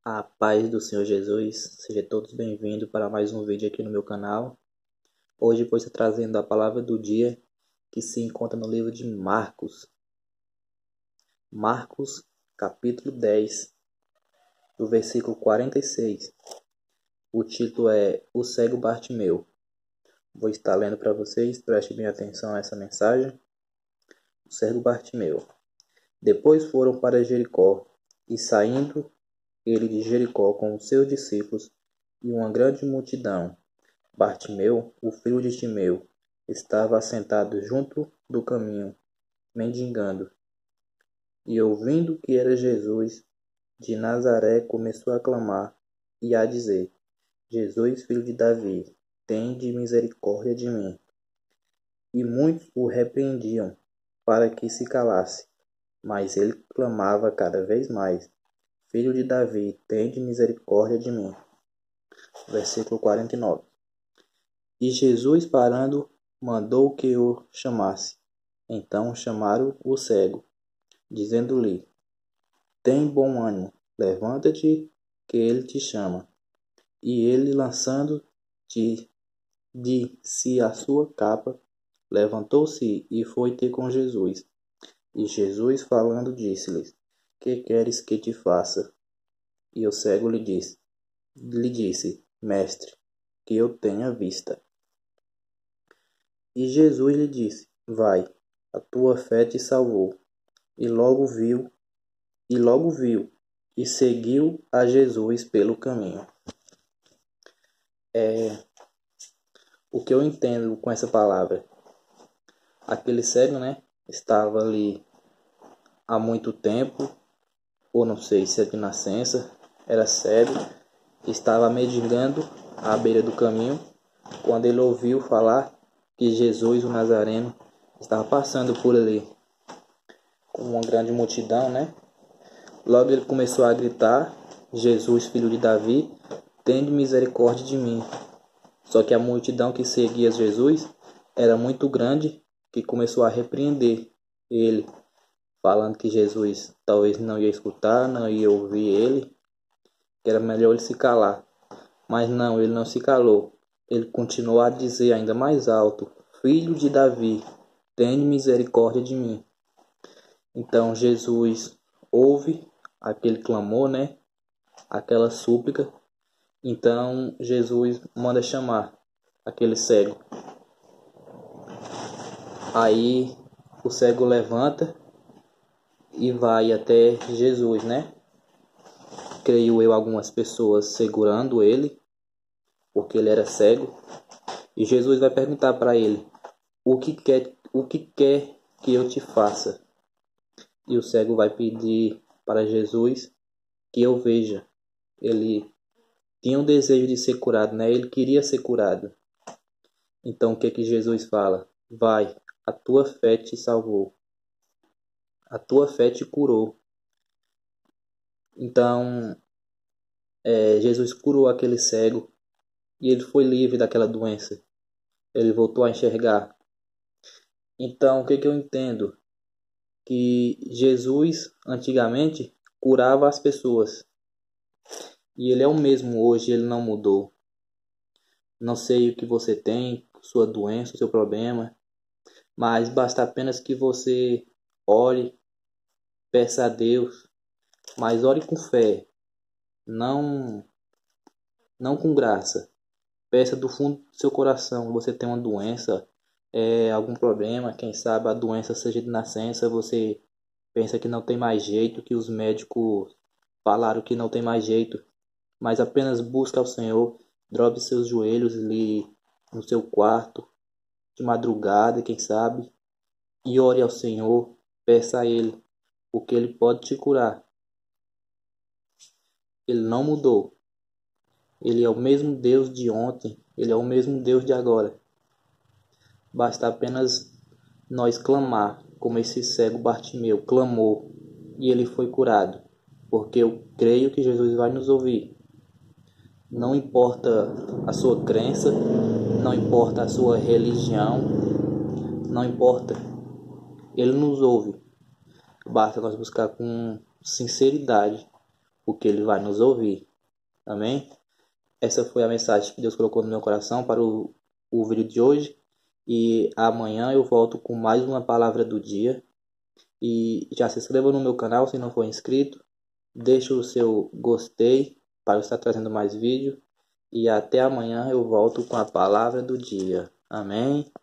A paz do Senhor Jesus, seja todos bem-vindos para mais um vídeo aqui no meu canal. Hoje vou estar trazendo a palavra do dia que se encontra no livro de Marcos. Marcos, capítulo 10, do versículo 46. O título é O Cego Bartimeu. Vou estar lendo para vocês, preste bem atenção a essa mensagem. O cego Bartimeu. Depois foram para Jericó, e saindo ele de Jericó com os seus discípulos e uma grande multidão, Bartimeu, o filho de Timeu, estava assentado junto do caminho, mendigando. E ouvindo que era Jesus de Nazaré, começou a clamar e a dizer: Jesus, filho de Davi, tende misericórdia de mim. E muitos o repreendiam para que se calasse, mas ele clamava cada vez mais: Filho de Davi, tende misericórdia de mim. Versículo 49. E Jesus, parando, mandou que o chamasse. Então chamaram o cego, dizendo-lhe: Tem bom ânimo, levanta-te, que ele te chama. E ele, lançando de si a sua capa, levantou-se e foi ter com Jesus. E Jesus, falando, disse-lhes: Que queres que te faça? E o cego lhe disse: Mestre, que eu tenha vista. E Jesus lhe disse: Vai, a tua fé te salvou. E logo viu, e seguiu a Jesus pelo caminho. O que eu entendo com essa palavra? Aquele cego, estava ali há muito tempo, ou não sei se é de nascença, era cego, estava mendigando à beira do caminho, quando ele ouviu falar que Jesus, o Nazareno, estava passando por ali, com uma grande multidão, Logo ele começou a gritar: Jesus, filho de Davi, tende misericórdia de mim. Só que a multidão que seguia Jesus era muito grande, que começou a repreender ele, falando que Jesus talvez não ia escutar, não ia ouvir ele, que era melhor ele se calar. Mas não, ele não se calou. Ele continuou a dizer ainda mais alto: Filho de Davi, tende misericórdia de mim. Então Jesus ouve aquele clamor, aquela súplica. Então Jesus manda chamar aquele cego. Aí o cego levanta e vai até Jesus, Creio eu, algumas pessoas segurando ele, porque ele era cego. E Jesus vai perguntar para ele: o que quer que eu te faça? E o cego vai pedir para Jesus que eu veja. Ele tinha um desejo de ser curado, Ele queria ser curado. Então o que Jesus fala? Vai, a tua fé te salvou. A tua fé te curou. Então Jesus curou aquele cego e ele foi livre daquela doença. Ele voltou a enxergar. Então o que eu entendo? Que Jesus antigamente curava as pessoas. E ele é o mesmo hoje, ele não mudou. Não sei o que você tem, sua doença, seu problema, mas basta apenas que você ore, peça a Deus, mas ore com fé, não com graça. Peça do fundo do seu coração. Você tem uma doença, algum problema, quem sabe a doença seja de nascença, você pensa que não tem mais jeito, que os médicos falaram que não tem mais jeito, mas apenas busca ao Senhor, dobre seus joelhos ali no seu quarto, de madrugada, quem sabe, e ore ao Senhor, peça a Ele, porque Ele pode te curar. Ele não mudou. Ele é o mesmo Deus de ontem, Ele é o mesmo Deus de agora. Basta apenas nós clamar, como esse cego Bartimeu clamou, e ele foi curado, porque eu creio que Jesus vai nos ouvir. Não importa a sua crença, não importa a sua religião, não importa, Ele nos ouve. Basta nós buscar com sinceridade, porque Ele vai nos ouvir. Amém? Essa foi a mensagem que Deus colocou no meu coração para o vídeo de hoje. E amanhã eu volto com mais uma palavra do dia. E já se inscreva no meu canal se não for inscrito. Deixe o seu gostei para eu estar trazendo mais vídeo. E até amanhã eu volto com a palavra do dia. Amém?